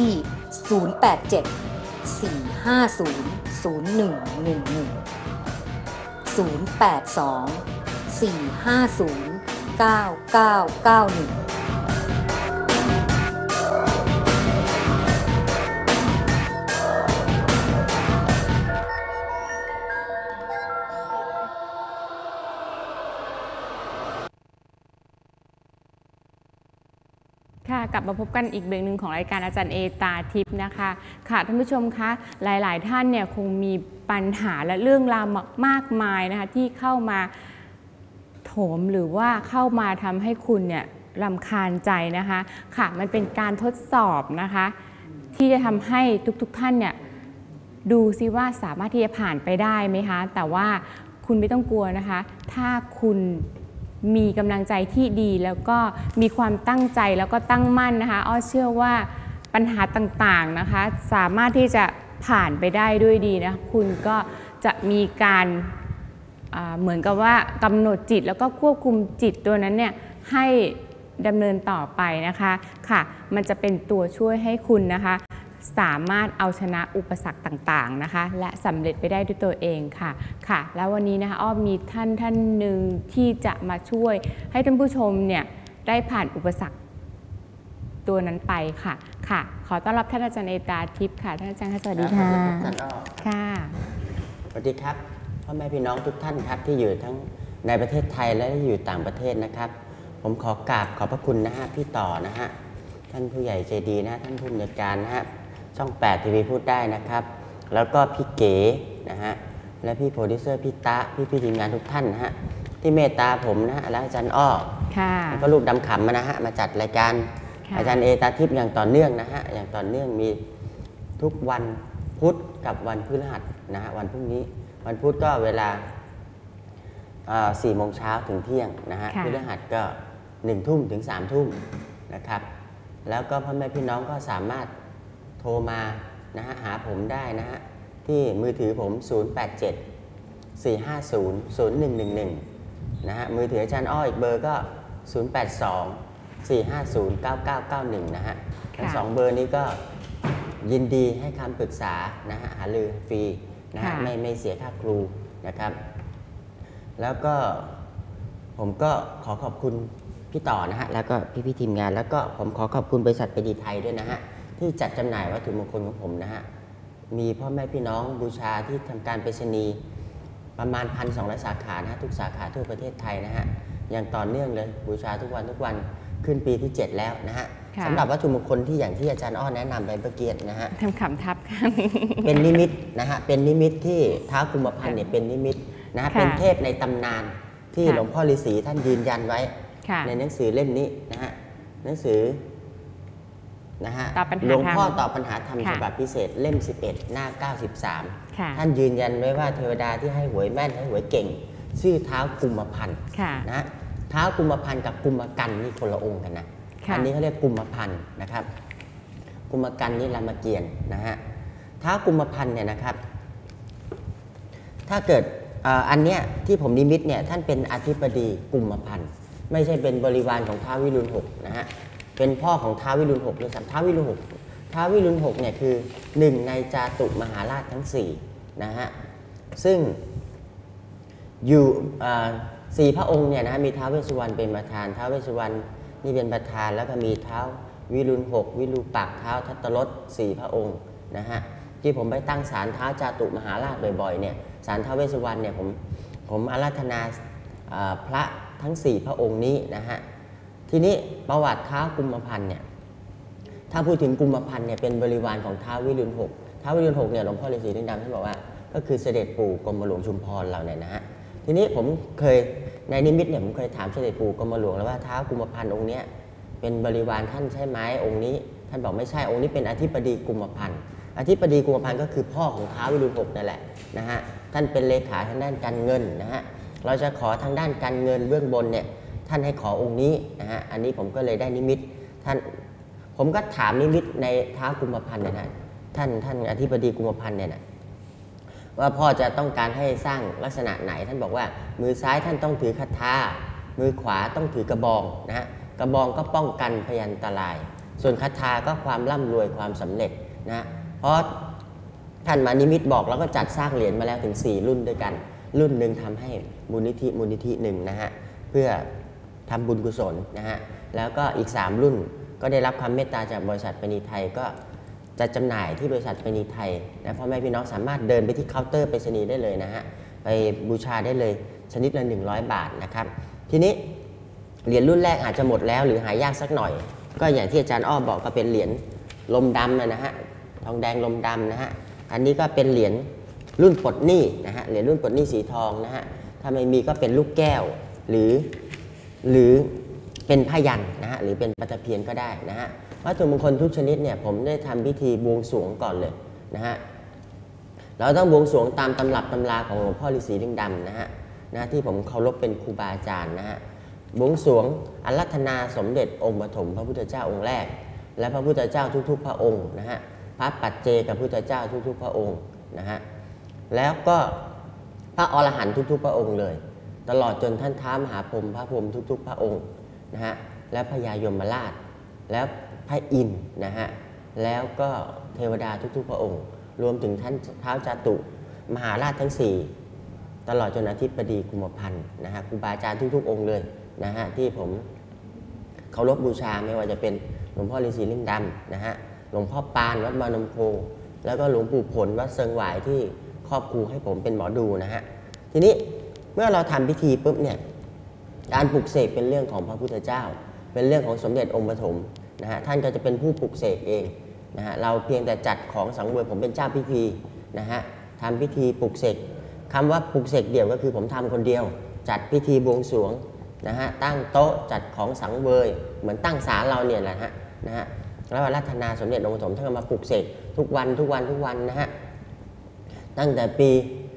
087 450 0111 082 450 9991 ค่ะกลับมาพบกันอีกเบรกหนึ่งของรายการอาจารย์เอตาทิพย์นะคะค่ะท่านผู้ชมคะหลายๆท่านเนี่ยคงมีปัญหาและเรื่องราวมากมายนะคะที่เข้ามาโถมหรือว่าเข้ามาทำให้คุณเนี่ยรำคาญใจนะคะค่ะมันเป็นการทดสอบนะคะที่จะทำให้ทุกๆท่านเนี่ยดูซิว่าสามารถที่จะผ่านไปได้ไหมคะแต่ว่าคุณไม่ต้องกลัวนะคะถ้าคุณมีกำลังใจที่ดีแล้วก็มีความตั้งใจแล้วก็ตั้งมั่นนะคะอ้อเชื่อว่าปัญหาต่างๆนะคะสามารถที่จะผ่านไปได้ด้วยดีนะคุณก็จะมีการเหมือนกับว่ากำหนดจิตแล้วก็ควบคุมจิตตัวนั้นเนี่ยให้ดำเนินต่อไปนะคะค่ะมันจะเป็นตัวช่วยให้คุณนะคะสามารถเอาชนะอุปสรรคต่างๆนะคะและสำเร็จไปได้ด้วยตัวเองค่ะค่ะแล้ววันนี้นะคะอ้อมีท่านหนึ่งที่จะมาช่วยให้ท่านผู้ชมเนี่ยได้ผ่านอุปสรรคตัวนั้นไปค่ะค่ะขอต้อนรับท่านอาจารย์เอตาทิพย์ค่ะท่านอาจารย์สวัสดีค่ะค่ะสวัสดีครับพ่อแม่พี่น้องทุกท่านครับที่อยู่ทั้งในประเทศไทยและอยู่ต่างประเทศนะครับผมขอกราบขอบพระคุณนะฮะพี่ต่อนะฮะท่านผู้ใหญ่ใจดีนะท่านผู้อำนวยการนะฮะช่อง8ทีวีพูดได้นะครับแล้วก็พี่เก๋นะฮะและพี่โปรดิวเซอร์พี่ตะพี่ทีมงานทุกท่านนะฮะที่เมตตาผมนะฮะและอาจารย์อ้อแล้วก็ลูกดำขำมานะฮะมาจัดรายการอาจารย์เอตาทิพย์อย่างต่อเนื่องนะฮะอย่างต่อเนื่องมีทุกวันพุธกับวันพฤหัสนะฮะวันพรุ่งนี้วันพุธก็เวลา4 โมงเช้าถึงเที่ยงนะฮะพฤหัสก็1 ทุ่มถึง3 ทุ่มนะครับแล้วก็พ่อแม่พี่น้องก็สามารถโทรมานะฮะหาผมได้นะฮะที่มือถือผม 087 450 0111 นะฮะมือถืออาจารย์อ้ออีกเบอร์ก็ 082 450 9991 นะฮะทั้ง2 เบอร์นี้ก็ยินดีให้คำปรึกษานะฮะหารือฟรีนะฮะไม่เสียค่าครูนะครับแล้วก็ผมก็ขอขอบคุณพี่ต่อนะฮะแล้วก็พี่ทีมงานแล้วก็ผมขอขอบคุณบริษัทไปดีไทยด้วยนะฮะที่จัดจำหน่ายวัตถุมงคลของผมนะฮะมีพ่อแม่พี่น้องบูชาที่ทำการไปรษณีย์ประมาณ 1,200 สาขานะฮะทุกสาขาทั่วประเทศไทยนะฮะอย่างต่อเนื่องเลยบูชาทุกวันขึ้นปีที่ 7 แล้วนะฮะสำหรับวัตถุมงคลที่อย่างที่อาจารย์อ้อแนะนำไปเมื่อกี้นะฮะทำขำทับกันเป็นนิมิตนะฮะเป็นนิมิตที่ท้าวกุมพันธ์เนี่ยเป็นนิมิตนะฮะเป็นเทพในตำนานที่หลวงพ่อฤาษีท่านยืนยันไว้ในหนังสือเล่มนี้นะฮะหนังสือนะฮะหลวงพ่อตอบปัญหาธรรมฉบับพิเศษเล่ม11หน้า93ท่านยืนยันไว้ว่าเทวดาที่ให้หวยแม่นให้หวยเก่งชื่อท้าวกุมพันธ์นะท้าวกุมพันธ์กับกุมกันนี่คนละองค์กันนะอันนี้เขาเรียกกุมพันธ์นะครับกุมกันนี่รามเกียรติ์นะฮะท้าวกุมพันธ์เนี่ยนะครับถ้าเกิดอันเนี้ยที่ผมนิมิตเนี่ยท่านเป็นอธิบดีกุมพันธ์ไม่ใช่เป็นบริวารของท้าววิรุฬ6นะฮะเป็นพ่อของท้าววิรุฬ6ด้วยซ้ำท้าววิรุฬ6เนี่ยคือ1ในจาตุมหาราชทั้ง4นะฮะซึ่งอยู่4 พระองค์เนี่ยนะมีท้าวเวสสุวรรณเป็นประธานท้าวเวสสุวรรณนี่เป็นประธานแล้วก็มีท้าววิรุฬ6วิรูปักษ์ท้าวทัตตรส4 พระองค์นะฮะที่ผมไปตั้งศาลท้าวจาตุมหาราชบ่อยๆเนี่ยศาลท้าวเวสสุวรรณเนี่ยผมอาราธนาพระทั้ง4 พระองค์นี้นะฮะทีนี้ประวัติท้าวกุมพันธ์เนี่ยถ้าพูดถึงกุมพันธ์เนี่ยเป็นบริวารของท้าววิรุฬ6ท้ท้าววิรุฬ6เนี่ยหลวงพ่อฤาษีลิงดำท่านบอกว่าก็คือเสด็จปู่กรมหลวงชุมพรเราเนี่ยนะฮะทีนี้ผมเคยในนิมิตเนี่ยผมเคยถามเสด็จปู่กรมหลวงแล้วว่าท้าวกุมพันธ์องค์เนี้ยเป็นบริวารท่านใช่ไหมองค์นี้ท่านบอกไม่ใช่องค์นี้เป็นอธิบดีกุมพันธ์อธิบดีกุมพันธ์ก็คือพ่อของท้าววิรุฬ6นั่นแหละนะฮะท่านเป็นเลขาทางด้านการเงินนะฮะเราจะขอทางด้านการเงินเบื้องบนเนี่ยท่านให้ขอองค์นี้นะฮะอันนี้ผมก็เลยได้นิมิตท่านผมก็ถามนิมิตในท้าวกุมพันธ์เนี่ยนะท่านอธิบดีกุมพันธ์เนี่ยนะว่าพ่อจะต้องการให้สร้างลักษณะไหนท่านบอกว่ามือซ้ายท่านต้องถือคทามือขวาต้องถือกระบองนะฮะกระบองก็ป้องกันพยันตรายส่วนคทาก็ความร่ำรวยความสำเร็จนะเพราะท่านมานิมิตบอกแล้วก็จัดสร้างเหรียญมาแล้วถึง4รุ่นด้วยกันรุ่นหนึ่งทำให้มูลนิธิหนึ่งนะฮะเพื่อทำบุญกุศลนะฮะแล้วก็อีก3รุ่นก็ได้รับความเมตตาจากบริษัทไปรษณีย์ไทยก็จะจำหน่ายที่บริษัทไปรษณีย์ไทยนะพ่อแม่พี่น้องสามารถเดินไปที่เคาน์เตอร์ไปรษณีย์ได้เลยนะฮะไปบูชาได้เลยชนิดละ100 บาทนะครับทีนี้เหรียญรุ่นแรกอาจจะหมดแล้วหรือหายากสักหน่อยก็อย่างที่อาจารย์อ้อบอกก็เป็นเหรียญลมดำนะฮะทองแดงลมดำนะฮะอันนี้ก็เป็นเหรียญรุ่นปลดหนี้นะฮะเหรียญรุ่นปลดหนี้สีทองนะฮะถ้าไม่มีก็เป็นลูกแก้วหรือเป็นผ้ายันนะฮะหรือเป็นปลาตะเพียนก็ได้นะฮะวัตถุมงคลทุกชนิดเนี่ยผมได้ทำพิธีบวงสรวงก่อนเลยนะฮะเราต้องบวงสรวงตามตำรับตำราของหลวงพ่อฤาษีลิงดำนะฮะที่ผมเคารพเป็นครูบาอาจารย์นะฮะบวงสรวงอารัธนาสมเด็จองค์ปฐมพระพุทธเจ้าองค์แรกและพระพุทธเจ้าทุกๆพระองค์นะฮะพระปัจเจกพุทธเจ้าทุกๆพระองค์นะฮะแล้วก็พระอรหันต์ทุกๆพระองค์เลยตลอดจนท่านท้ามหาพรหมพระพรหมทุกๆพระองค์นะฮะและพญายมราชแล้วพระอินทร์นะฮะแล้วก็เทวดาทุกๆพระองค์รวมถึงท่านท้าวจาตุมหาราชทั้ง4ตลอดจนอธิบดีกุมพันธ์นะฮะครูบาอาจารย์ทุกๆองค์เลยนะฮะที่ผมเคารพบูชาไม่ว่าจะเป็นหลวงพ่อฤาษีลิงดำนะฮะหลวงพ่อปานวัดบางนมโพแล้วก็หลวงปู่ผลวัดเซิงหวายที่ครอบครูให้ผมเป็นหมอดูนะฮะทีนี้เมื่อเราทำพิธีปุ๊บเนี่ยการปลุกเสกเป็นเรื่องของพระพุทธเจ้าเป็นเรื่องของสมเด็จองค์ปฐมนะฮะท่านก็จะเป็นผู้ปลุกเสกเองนะฮะเราเพียงแต่จัดของสังเวยผมเป็นเจ้าพิธีนะฮะทำพิธีปลุกเสกคำว่าปลุกเสกเดี่ยวก็คือผมทำคนเดียวจัดพิธีบวงสรวงนะฮะตั้งโต๊ะจัดของสังเวยเหมือนตั้งศาลเราเนี่ยแหละนะฮะแล้วอาราธนาสมเด็จองค์ปฐมท่านก็มาปลุกเสกทุกวันนะฮะตั้งแต่ปี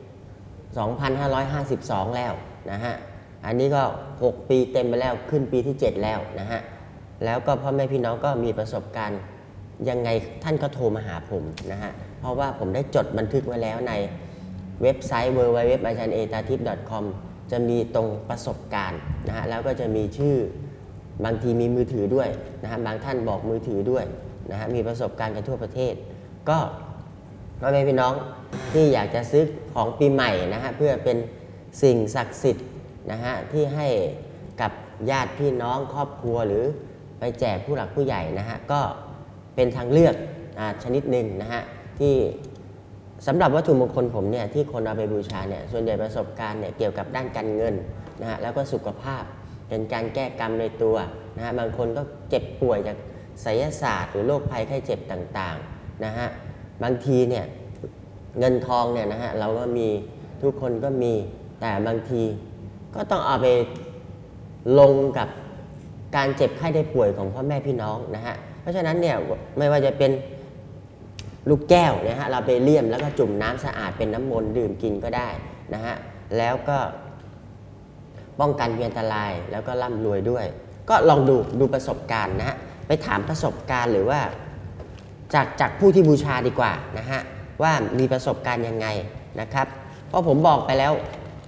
2552 แล้วนะฮะอันนี้ก็6 ปีเต็มไปแล้วขึ้นปีที่7แล้วนะฮะแล้วก็พ่อแม่พี่น้องก็มีประสบการณ์ยังไงท่านก็โทรมาหาผมนะฮะเพราะว่าผมได้จดบันทึกไว้แล้วในเว็บไซต์ www.ajaryaethatip.com จะมีตรงประสบการณ์นะฮะแล้วก็จะมีชื่อบางทีมีมือถือด้วยนะฮะบางท่านบอกมือถือด้วยนะฮะมีประสบการณ์กันทั่วประเทศก็พ่อแม่พี่น้องที่อยากจะซื้อของปีใหม่นะฮะเพื่อเป็นสิ่งศักดิ์สิทธิ์นะฮะที่ให้กับญาติพี่น้องครอบครัวหรือไปแจกผู้หลักผู้ใหญ่นะฮะก็เป็นทางเลือกชนิดหนึ่งนะฮะที่สำหรับวัตถุมงคลผมเนี่ยที่คนเอาไปบูชาเนี่ยส่วนใหญ่ประสบการณ์เนี่ยเกี่ยวกับด้านการเงินนะฮะแล้วก็สุขภาพเป็นการแก้กรรมในตัวนะฮะบางคนก็เจ็บป่วยจากไสยศาสตร์หรือโรคภัยไข้เจ็บต่างๆนะฮะบางทีเนี่ยเงินทองเนี่ยนะฮะเราก็มีทุกคนก็มีแต่บางทีก็ต้องเอาไปลงกับการเจ็บไข้ได้ป่วยของพ่อแม่พี่น้องนะฮะเพราะฉะนั้นเนี่ยไม่ว่าจะเป็นลูกแก้วนะฮะเราไปเลี่ยมแล้วก็จุ่มน้ำสะอาดเป็นน้ำมนต์ดื่มกินก็ได้นะฮะแล้วก็ป้องกันอันตรายแล้วก็ร่ำรวยด้วยก็ลองดูประสบการณ์นะฮะไปถามประสบการณ์หรือว่าจากผู้ที่บูชาดีกว่านะฮะว่ามีประสบการณ์ยังไงนะครับเพราะผมบอกไปแล้ว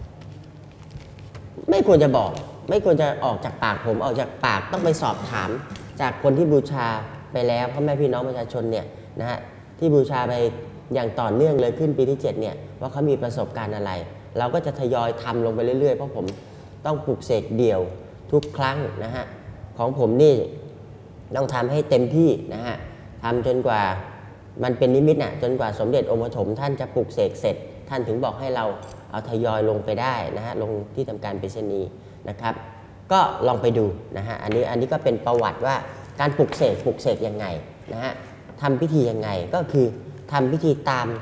ไม่ควรจะบอกไม่ควรจะออกจากปากผมออกจากปากต้องไปสอบถามจากคนที่บูชาไปแล้วพ่อแม่พี่น้องประชาชนเนี่ยนะฮะที่บูชาไปอย่างต่อเนื่องเลยขึ้นปีที่7เนี่ยว่าเขามีประสบการณ์อะไรเราก็จะทยอยทำลงไปเรื่อยๆเพราะผมต้องปลุกเสกเดี่ยวทุกครั้งนะฮะของผมนี่ต้องทำให้เต็มที่นะฮะทำจนกว่ามันเป็นนิมิตน่ะจนกว่าสมเด็จองค์ปฐมท่านจะปลุกเสกเสร็จท่านถึงบอกให้เราเอาทยอยลงไปได้นะฮะลงที่ทำการไปรษณีย์นะครับก็ลองไปดูนะฮะอันนี้ก็เป็นประวัติว่าการปลุกเสกยังไงนะฮะทำพิธียังไงก็คือทำพิธีตาม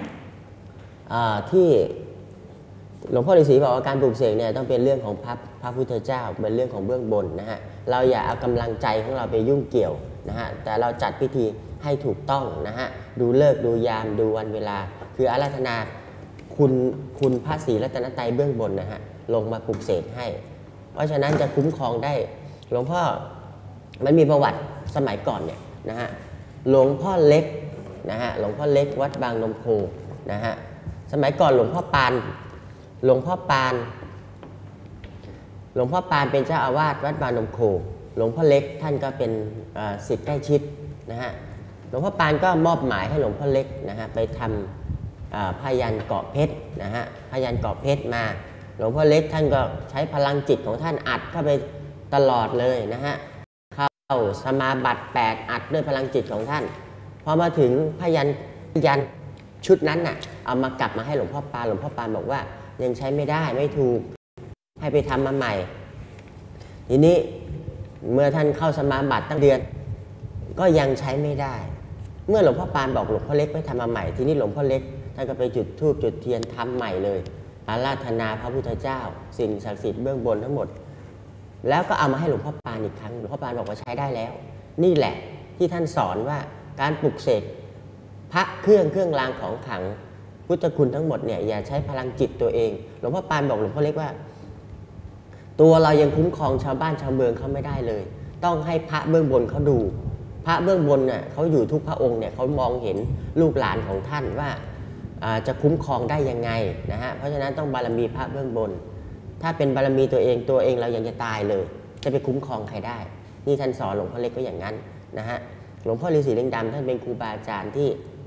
ที่หลวงพ่อฤาษีบอกว่าการปลูกเสกเนี่ยต้องเป็นเรื่องของพระพุทธเจ้าเป็นเรื่องของเบื้องบนนะฮะเราอย่าเอากำลังใจของเราไปยุ่งเกี่ยวนะฮะแต่เราจัดพิธีให้ถูกต้องนะฮะดูฤกษ์ดูยามดูวันเวลาคืออาราธนาคุณพระศรีรัตนตรัยเบื้องบนนะฮะลงมาปลุกเสกให้เพราะฉะนั้นจะคุ้มครองได้หลวงพ่อมันมีประวัติสมัยก่อนเนี่ยนะฮะหลวงพ่อเล็กนะฮะหลวงพ่อเล็กวัดบางนมโคนะฮะสมัยก่อนหลวงพ่อปานเป็นเจ้าอาวาสวัดบางนมโคหลวงพ่อเล็กท่านก็เป็นศิษย์ใกล้ชิดนะฮะหลวงพ่อปานก็มอบหมายให้หลวงพ่อเล็กนะฮะไปทำพยัญชนะเกาะเพชรนะฮะพยัญชนะเกาะเพชรมาหลวงพ่อเล็กท่านก็ใช้พลังจิตของท่านอัดเข้าไปตลอดเลยนะฮะเข้าสมาบัติ8อัดด้วยพลังจิตของท่านพอมาถึงพยัญชนะชุดนั้นน่ะเอามากลับมาให้หลวงพ่อปานบอกว่ายังใช้ไม่ได้ไม่ถูกให้ไปทำมาใหม่ทีนี้เมื่อท่านเข้าสมาบัติตั้งเดือนก็ยังใช้ไม่ได้เมื่อหลวงพ่อปานบอกหลวงพ่อเล็กไปทำมาใหม่ทีนี้หลวงพ่อเล็กท่านก็ไปจุดธูปจุดเทียนทำใหม่เลยอาราธนาพระพุทธเจ้าสิ่งศักดิ์สิทธิ์เบื้องบนทั้งหมดแล้วก็เอามาให้หลวงพ่อปานอีกครั้งหลวงพ่อปานบอกว่าใช้ได้แล้วนี่แหละที่ท่านสอนว่าการปลุกเสกพระเครื่องรางของขลังพุทธคุณทั้งหมดเนี่ยอย่าใช้พลังจิตตัวเองหลวงพ่อปานบอกหลวงพ่อเล็กว่าตัวเรายังคุ้มครองชาวบ้านชาวเมืองเขาไม่ได้เลยต้องให้พระเบื้องบนเขาดูพระเบื้องบนเนี่ยเขาอยู่ทุกพระองค์เนี่ยเขามองเห็นลูกหลานของท่านว่าจะคุ้มครองได้ยังไงนะฮะเพราะฉะนั้นต้องบารมีพระเบื้องบนถ้าเป็นบารมีตัวเองเรายังจะตายเลยจะไปคุ้มครองใครได้นี่ท่านสอนหลวงพ่อเล็กก็อย่างนั้นนะฮะหลวงพ่อฤาษีลิงดำท่านเป็นครูบาอาจารย์ที่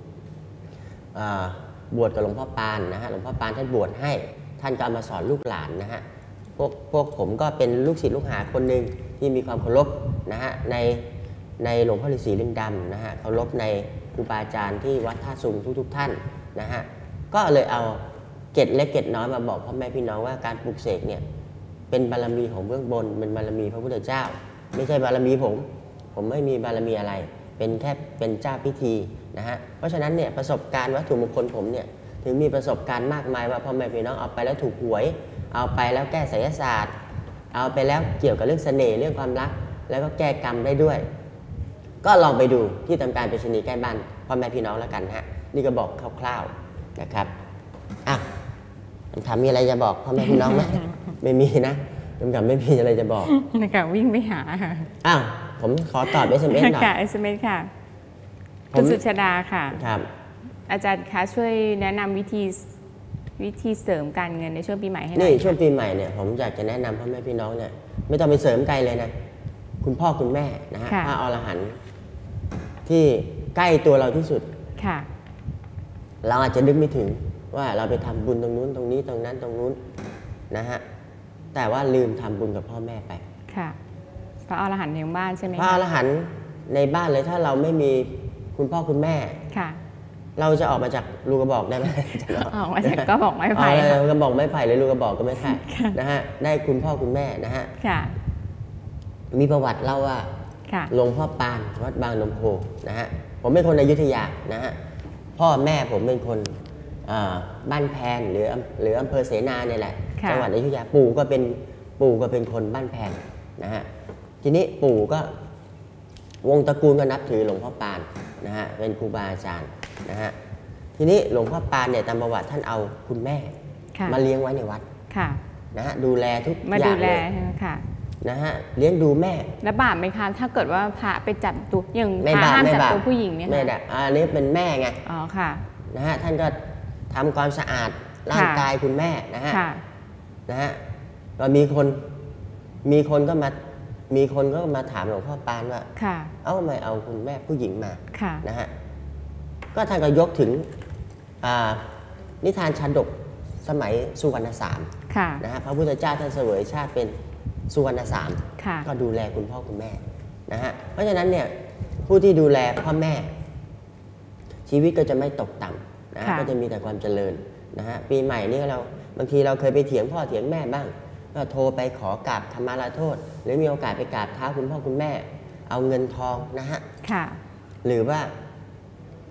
บวชกับหลวงพ่อปานนะฮะหลวงพ่อปานท่านบวชให้ท่านก็มาสอนลูกหลานนะฮะพวกผมก็เป็นลูกศิษย์ลูกหาคนหนึ่งที่มีความเคารพนะฮะในหลวงพ่อฤาษีลิงดำนะฮะเคารพในครูบาอาจารย์ที่วัดท่าซุงทุกท่านนะฮะก็เลยเอาเกร็ดเล็กเกร็ดน้อยมาบอกพ่อแม่พี่น้องว่าการปลุกเสกเนี่ยเป็นบารมีของเบื้องบนเป็นบารมีพระพุทธเจ้าไม่ใช่บารมีผมไม่มีบารมีอะไรเป็นแค่เป็นเจ้าพิธีนะฮะเพราะฉะนั้นเนี่ยประสบการณ์วัตถุมงคลผมเนี่ยถึงมีประสบการณ์มากมายว่าพ่อแม่พี่น้องเอาไปแล้วถูกหวยเอาไปแล้วแก้ไสยศาสตร์เอาไปแล้วเกี่ยวกับเรื่องเสน่ห์เรื่องความรักแล้วก็แก้กรรมได้ด้วยก็ลองไปดูที่ทำการไปรษณีย์ใกล้บ้านพ่อแม่พี่น้องแล้วกันฮะนี่ก็บอกคร่าวๆนะครับถามมีอะไรจะบอกพ่อแม่พี่น้องไหม ไม่มีนะผมไม่มีอะไรจะบอกนะคะวิ่งไปหาค่ะผมขอตอบ SMS หน่อยค่ะ SMS ค่ะคุณสุชาดาค่ะครับอาจารย์คะช่วยแนะนำวิธีเสริมการเงินในช่วงปีใหม่ให้หน่อยนี่ช่วงปีใหม่เนี่ยผมอยากจะแนะนำพ่อแม่พี่น้องเนี่ยไม่ต้องไปเสริมไกลเลยนะคุณพ่อคุณแม่นะฮะพระอรหันต์ที่ใกล้ตัวเราที่สุดค่ะเราอาจจะนึกไม่ถึงว่าเราไปทำบุญตรงนู้นตรงนี้ตรงนั้นตรงนู้นนะฮะแต่ว่าลืมทำบุญกับพ่อแม่ไปค่ะพระอรหันต์ในบ้านใช่ไหมพระอรหันต์ในบ้านเลยถ้าเราไม่มีคุณพ่อคุณแม่ค่ะเราจะออกมาจากรูกระบอกได้ไหมออกมาจากกระบอกไม้ไผ่กระบอกไม้ไผ่หรือรูกระบอกก็ไม่ได้นะฮะได้คุณพ่อคุณแม่นะฮะมีประวัติเล่าว่าหลวงพ่อปานวัดบางนมโคนะฮะผมเป็นคนอยุธยานะฮะพ่อแม่ผมเป็นคนบ้านแพนหรืออำเภอเสนาเนี่ยแหละจังหวัดอยุธยาปู่ก็เป็นคนบ้านแพนนะฮะทีนี้ปู่ก็วงตระกูลก็นับถือหลวงพ่อปานนะฮะเป็นครูบาอาจารย์นะฮะทีนี้หลวงพ่อปานเนี่ยตามประวัติท่านเอาคุณแม่มาเลี้ยงไว้ในวัดนะฮะดูแลทุกอย่างเลยนะฮะเลี้ยงดูแม่แล้วบาปไหมคะถ้าเกิดว่าพระไปจับตัวอย่างพระห้ามจับตัวผู้หญิงเนี่ยไม่ได้อันนี้เป็นแม่ไงอ๋อค่ะนะฮะท่านก็ทำความสะอาดร่างกายคุณแม่นะฮะก็มีคนก็มาถามหลวงพ่อปานว่าเอ้าทำไมเอาคุณแม่ผู้หญิงมานะฮะก็ท่านก็ยกถึงนิทานชาดกสมัยสุวรรณสามนะฮะพระพุทธเจ้าท่านเสวยชาติเป็นสุวรรณสามก็ดูแลคุณพ่อคุณแม่นะฮะเพราะฉะนั้นเนี่ยผู้ที่ดูแลพ่อแม่ชีวิตก็จะไม่ตกต่ำนะก็จะมีแต่ความเจริญนะฮะปีใหม่นี่บางทีเราเคยไปเถียงพ่อเถียงแม่บ้างก็โทรไปขอกราบธรรมาลาโทษหรือมีโอกาสไปกราบเท้าคุณพ่อคุณแม่เอาเงินทองนะฮะหรือว่า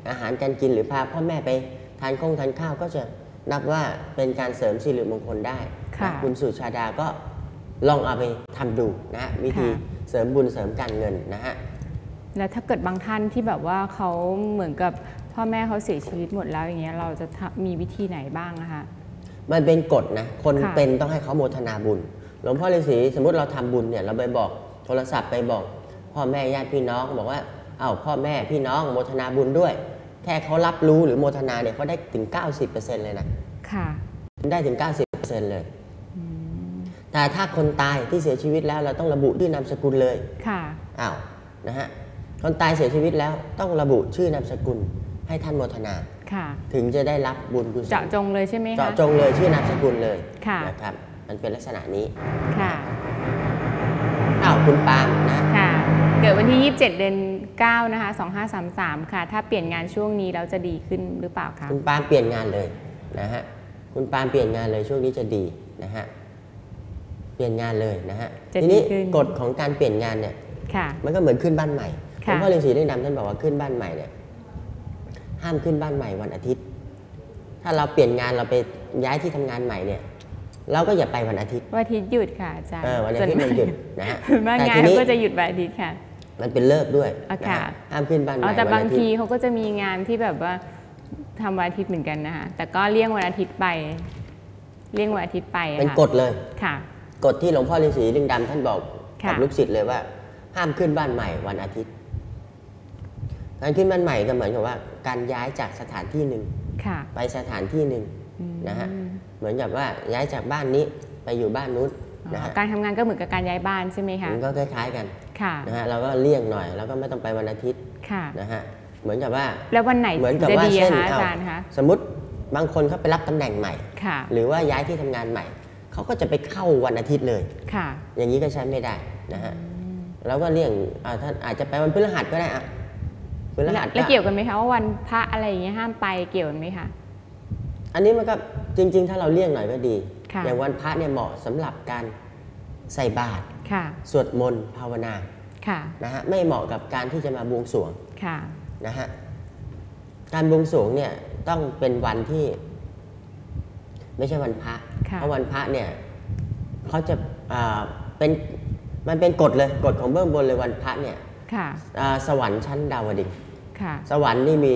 อาหารการกินหรือพาพ่อแม่ไปทานข้าวก็จะนับว่าเป็นการเสริมสิริมงคลได้คุณสุชาดาก็ลองเอาไปทำดูนะวิธีเสริมบุญเสริมการเงินนะฮะแล้วถ้าเกิดบางท่านที่แบบว่าเขาเหมือนกับพ่อแม่เขาเสียชีวิตหมดแล้วอย่างเงี้ยเราจะมีวิธีไหนบ้างนะคะมันเป็นกฎนะคนเป็นต้องให้เขาโมทนาบุญหลวงพ่อฤาษีสมมติเราทำบุญเนี่ยเราไปบอกโทรศัพท์ไปบอกพ่อแม่ญาติพี่น้องบอกว่าพ่อแม่พี่น้องโมทนาบุญด้วยแค่เขารับรู้หรือโมทนาเนี่ยเขาได้ถึง 90% เลยนะค่ะได้ถึง 90% เลยแต่ถ้าคนตายที่เสียชีวิตแล้วเราต้องระบุชื่อนามสกุลเลยค่ะนะฮะคนตายเสียชีวิตแล้วต้องระบุชื่อนามสกุลให้ท่านโมทนาถึงจะได้รับบุญกุศลเจาะจงเลยใช่ไหมคะเจาะจงเลยชื่อนามสกุลเลยนะครับมันเป็นลักษณะนี้ค่ะคุณปาล์มนะค่ะเกิดวันที่27 เดือน 9นะคะ2533ค่ะถ้าเปลี่ยนงานช่วงนี้แล้วจะดีขึ้นหรือเปล่าคะคุณปาล์มเปลี่ยนงานเลยนะฮะคุณปาล์มเปลี่ยนงานเลยช่วงนี้จะดีนะฮะเปลี่ยนงานเลยนะฮะทีนี้กฎของการเปลี่ยนงานเนี่ยมันก็เหมือนขึ้นบ้านใหม่หลวงพ่อฤาษีได้นำท่านบอกว่าขึ้นบ้านใหม่เนี่ยห้ามขึ้นบ้านใหม่วันอาทิตย์ถ้าเราเปลี่ยนงานเราไปย้ายที่ทำงานใหม่เนี่ยเราก็อย่าไปวันอาทิตย์วันอาทิตย์หยุดค่ะอาจารย์วันอาทิตย์มันหยุดนะฮะแต่ทีนี้ก็จะหยุดวันอาทิตย์ค่ะมันเป็นเลิกด้วยห้ามขึ้นบ้านใหม่แต่บางทีเขาก็จะมีงานที่แบบว่าทำวันอาทิตย์เหมือนกันนะคะแต่ก็เลี่ยงวันอาทิตย์ไปเป็นกฎเลยค่ะกฎที่หลวงพ่อฤาษีลิงดำท่านบอกกับลูกศิษย์เลยว่าห้ามขึ้นบ้านใหม่วันอาทิตย์การขึ้นบ้านใหม่ก็เหมือนกับว่าการย้ายจากสถานที่หนึ่งไปสถานที่หนึ่งนะฮะเหมือนกับว่าย้ายจากบ้านนี้ไปอยู่บ้านนู้นนะฮะการทำงานก็เหมือนกับการย้ายบ้านใช่ไหมคะมันก็คล้ายๆกันนะฮะเราก็เลี่ยงหน่อยแล้วก็ไม่ต้องไปวันอาทิตย์นะฮะเหมือนกับว่าแล้ววันไหนจะดีคะอาจารย์คะสมมติบางคนเขาไปรับตำแหน่งใหม่หรือว่าย้ายที่ทำงานใหม่เขาก็จะไปเข้าวันอาทิตย์เลยอย่างนี้ก็ใช้ไม่ได้นะฮะแล้วก็เลี่ยงท่านอาจจะไปวันพฤหัสก็ได้พฤหัสแล้วเกี่ยวกันไหมคะว่าวันพระอะไรอย่างเงี้ยห้ามไปเกี่ยวกันไหมคะอันนี้มันก็จริงๆถ้าเราเลี่ยงหน่อยก็ดีอย่างวันพระเนี่ยเหมาะสำหรับการใส่บาตรสวดมนต์ภาวนานะฮะไม่เหมาะกับการที่จะมาบวงสรวงนะฮะการบวงสรวงเนี่ยต้องเป็นวันที่ไม่ใช่วันพระเพราะวันพระเนี่ยเขาจะมันเป็นกฎเลยกฎของเบื้องบนเลยวันพระเนี่ยสวรรค์ชั้นดาวดึงสวรรค์นี่มี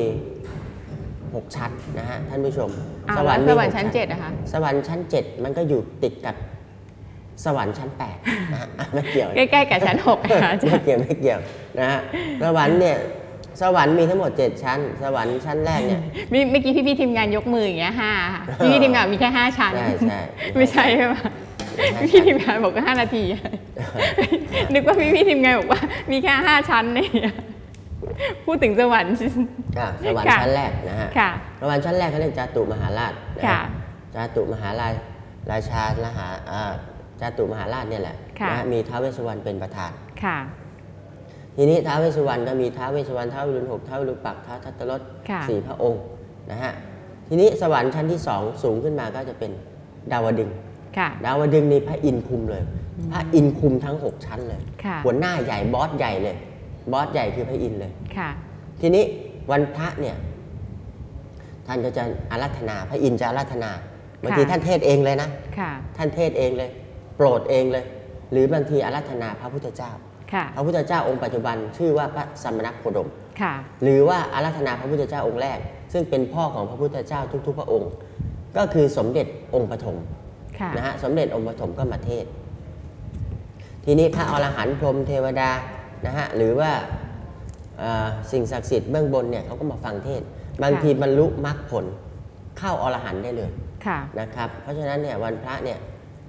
6 ชั้นนะฮะท่านผู้ชมสวรรค์ชั้น7นะคะสวรรค์ชั้น7มันก็อยู่ติดกับสวรรค์ชั้น8นะฮะไม่เกี่ยวใกล้ๆกับชั้น6 ไม่เกี่ยวนะฮะสวรรค์เนี่ยสวรรค์มีทั้งหมด7 ชั้นสวรรค์ชั้นแรกเนี่ยเมื่อกี้พี่ทีมงานยกมืออย่างเงี้ย5ค่ะพี่ทีมงานมีแค่5 ชั้นใช่ไม่ใช่ใช่ไหมพี่ทีมงานบอกก็5 นาทีนึกว่าพี่ทีมงานบอกว่ามีแค่5 ชั้นเนี่ยพูดถึงสวรรค์สวรรค์ชั้นแรกนะฮะสวรรค์ชั้นแรกเขาเรียกจาตุมหาราชจาตุมหาราชราชาจาตุมหาราชเนี่ยแหละนะมีท้าวเวสสุวรรณเป็นประธานทีนี้ท้าวเวสสุวรรณก็มีท้าวเวสสุวรรณท้าววิรุฬ6ท้าววิรูปักษ์ท้าวทัตตรส4 พระองค์นะฮะทีนี้สวรรค์ชั้นที่2สูงขึ้นมาก็จะเป็นดาวดึงส์ดาวดึงส์นี่พระอินทร์คุมเลยพระอินทร์คุมทั้ง6 ชั้นเลยหัวหน้าใหญ่บอสใหญ่เลยบอสใหญ่คือพระอินทร์เลยทีนี้วันพระเนี่ยท่านก็จะอาราธนาพระอินทร์จะอาราธนาบางทีท่านเทศเองเลยนะท่านเทศเองเลยโปรดเองเลยหรือบางทีอาราธนาพระพุทธเจ้าพระพุทธเจ้าองค์ปัจจุบันชื่อว่าพระสัมมาโคดมหรือว่าอาราธนาพระพุทธเจ้าองค์แรกซึ่งเป็นพ่อของพระพุทธเจ้าทุกๆพระองค์ก็คือสมเด็จองค์ปฐมนะฮะสมเด็จองค์ปฐมก็มาเทศทีนี้พระอรหันต์พรหมเทวดานะฮะหรือว่าสิ่งศักดิ์สิทธิ์เบื้องบนเนี่ยเขาก็มาฟังเทศบางทีบรรลุมรรคผลเข้าอรหันต์ได้เลยนะครับเพราะฉะนั้นเนี่ยวันพระเนี่ย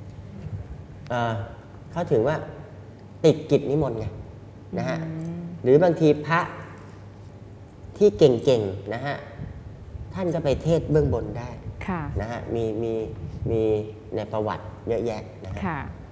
เขาถือว่าติดกิจนิมนต์ไงนะฮะหรือบางทีพระที่เก่งๆนะฮะท่านก็ไปเทศเบื้องบนได้นะฮะมีในประวัติเยอะแยะนะฮะ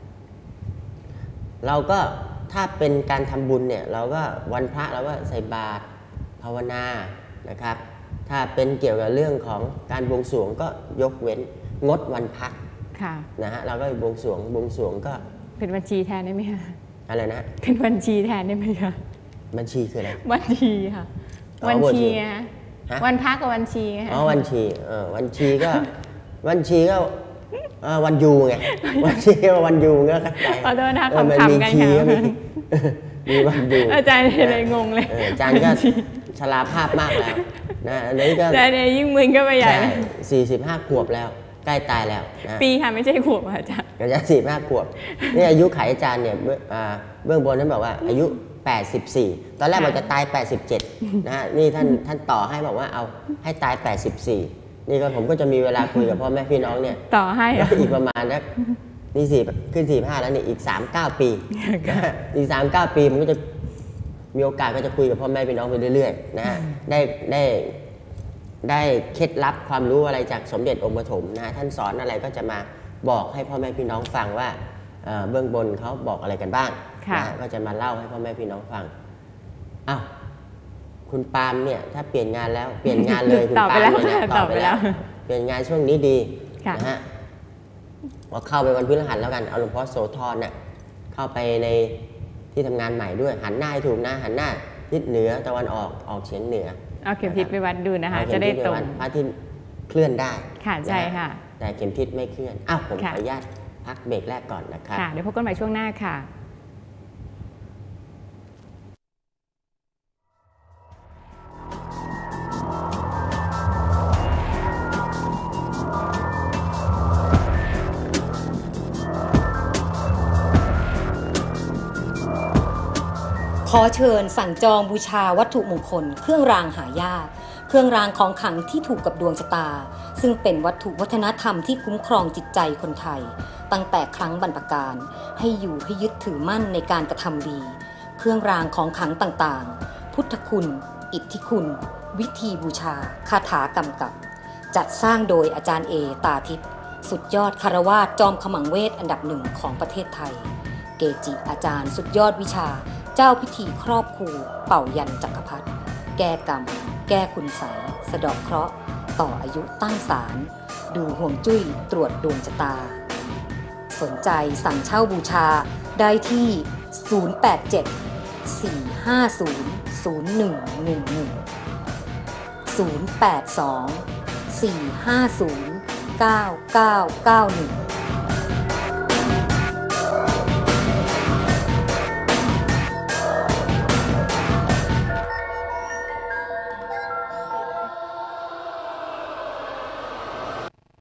เราก็ถ้าเป็นการทำบุญเนี่ยเราก็วันพระเราก็ใส่บาตรภาวนานะครับถ้าเป็นเกี่ยวกับเรื่องของการบวงสรวงก็ยกเว้นงดวันพักนะฮะเราก็บวงสรวงก็เป็นบัญชีแทนได้ไหมคะอะไรนะเป็นบัญชีแทนได้ไหมคะบัญชีคืออะไรบัญชีค่ะบัญชีวันพระกับวันชีไงคะอ๋อวันชีวันชีก็วันชีก็วันยูไงวันชีก็วันยูก็เข้าใจขอโทษนะมันขำมีๆกันชีค่ะก็มีวันยูอาจารย์เลยงงเลยอาจารย์ก็ชราภาพมากแล้วนะอันนี้ก็อาจารย์เนี่ยยิ่งมึนก็ไปใหญ่ใช่45 ขวบแล้วใกล้ตายแล้วนะปีค่ะไม่ใช่ขวบค่ะอาจารย์อาจารย์45 ขวบนี่อายุไขอาจารย์เนี่ยเบื้องบนนั้นบอกว่าอายุ 84 ตอนแรกบอกจะตาย 87 นะฮะนี่ท่านต่อให้บอกว่าเอาให้ตาย 84 นี่ก็ผมก็จะมีเวลาคุยกับพ่อแม่พี่น้องเนี่ยต่อให้ก็อีกประมาณนะนี่ขึ้น 45 แล้วเนี่ยอีก 39 ปีนะฮะอีก 39 ปีมันก็จะมีโอกาสก็จะคุยกับพ่อแม่พี่น้องไปเรื่อยๆนะฮะได้เคล็ดลับความรู้อะไรจากสมเด็จองค์ปฐมนะท่านสอนอะไรก็จะมาบอกให้พ่อแม่พี่น้องฟังว่าเบื้องบนเขาบอกอะไรกันบ้างนะก็จะมาเล่าให้พ่อแม่พี่น้องฟังอ้าวคุณปาล์มเนี่ยถ้าเปลี่ยนงานแล้วเปลี่ยนงานเลยคุณปาล์มเนี่ยตอบไปแล้วเปลี่ยนงานช่วงนี้ดีนะฮะว่าเข้าไปวันพฤหัสแล้วกันเอาหลวงพ่อโสธรเนี่ยเข้าไปในที่ทำงานใหม่ด้วยหันหน้าให้ถูกนะหันหน้าทิศเหนือตะวันออกเฉียงเหนือเอาเข็มทิศไปวัดดูนะคะจะได้ตรงพระอาทิตย์เคลื่อนได้ค่ะใช่ค่ะแต่เข็มทิศไม่เคลื่อนอ้าวผมขออนุญาตพักเบรกแรกก่อนนะครับค่ะเดี๋ยวพบกันใหม่ช่วงหน้าค่ะขอเชิญสั่งจองบูชาวัตถุมงคลเครื่องรางหายากเครื่องรางของขลังที่ถูกกับดวงชะตาซึ่งเป็นวัตถุวัฒนธรรมที่คุ้มครองจิตใจคนไทยตั้งแต่ครั้งบรรพกาลให้อยู่ให้ยึดถือมั่นในการกระทำดีเครื่องรางของขลังต่างๆพุทธคุณอิทธิคุณวิธีบูชาคาถากำกับจัดสร้างโดยอาจารย์เอตาทิพย์สุดยอดคารวาสจอมขมังเวทอันดับหนึ่งของประเทศไทยเกจิอาจารย์สุดยอดวิชาเจ้าพิธีครอบครูเป่ายันจักรพรรดิแก้กรรมแก้คุณไสยสะเดาะเคราะห์ต่ออายุตั้งศาลดูห่วงจุ้ยตรวจดวงชะตาสนใจสั่งเช่าบูชาได้ที่ 087 450 0111 082 450 9991